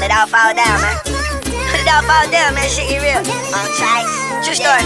When it all fall down, man. When it all fall down, man, shit get real. Tight. True story.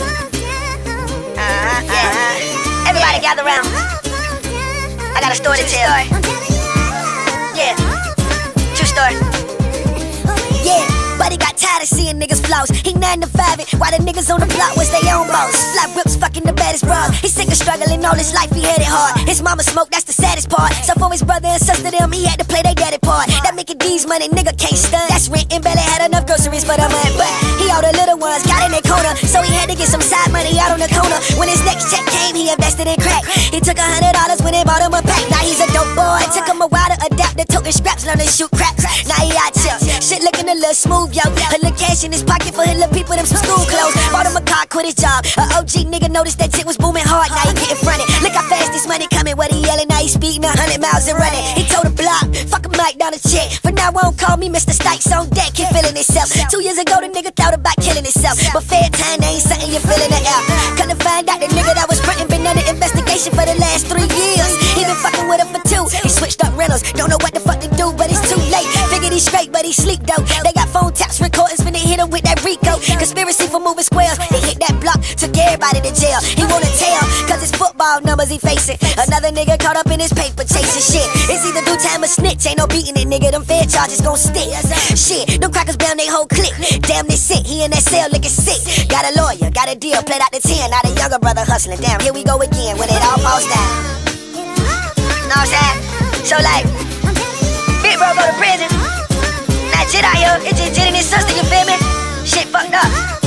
Everybody gather round. I got a story to tell. Yeah. True story. Yeah. But he got tired of seeing niggas flaws. He 9 to 5 it, while the niggas on the block was they own boss. Fly whips fucking the baddest bras. He sick of struggling all his life, he had it hard. His mama smoked, that's the saddest part. So for his brother and sister them, he had to play they daddy part. That Mickey D's money, nigga can't stun. That's rent and barely had enough groceries for the month. But he all the little ones got in their corner, so he had to get some side money out on the corner. When his next check came, he invested in crack. He took $100 when they bought him a pack. Now he's a dope boy. Took him a while to adapt to toting scraps, learn to shoot craps. Now he out here, shit looking a little smooth, yo. A little cash in his pocket for his little people, them some school clothes. Bought him a car, quit his job. A OG nigga noticed that shit was booming hard. Now he getting fronted. Look how fast this money coming. What he yelling? Now he speeding 100 miles and running. He told the block, fuck a mic down the check. For now on, call me Mr. Stikes on deck. He feeling himself. 2 years ago, the nigga thought about killing himself. But fair time, they ain't something you feel in the air. Couldn't find out the nigga that was frontin' been under investigation for the last 3 years. He been fucking with her for 2. He switched up rentals. Don't know what the fuck to do, but it's too late. Figured he's straight, but he sleep though. They got phone taps, recordings, finna hit him with that Rico. Conspiracy for moving squares. He hit that block, took everybody to jail. He wanna tell, cause it's football numbers he facing. Another nigga caught up in his paper chasing shit. It's either do time or snitch. Ain't no beating it, nigga. Them fair charges gon' stick. Shit, them crackers bound they whole clique. Damn, they sick. He in that cell looking sick. Got a lawyer, got a deal, played out the 10. Now the younger brother hustling. Damn, here we go again when it all falls down. Know what I'm saying? So like, big bro go to prison. Now Jit out here, it's just Jit and his sister, you feel me? Shit fucked up.